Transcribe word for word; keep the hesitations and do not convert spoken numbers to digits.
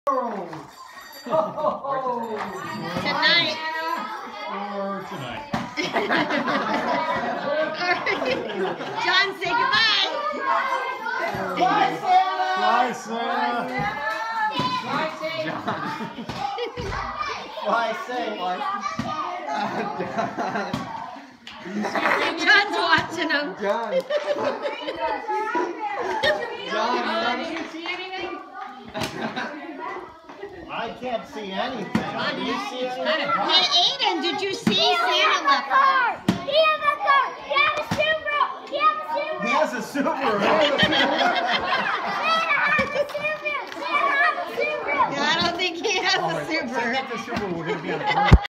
Tonight. Or tonight. John, say goodbye. Bye, Santa. Bye, Santa. Bye, Santa. Bye, Santa. John's watching him. John. John, did you see anything? I can't see anything. John, Do you see anything? Hey, Aiden, did you see Santa left?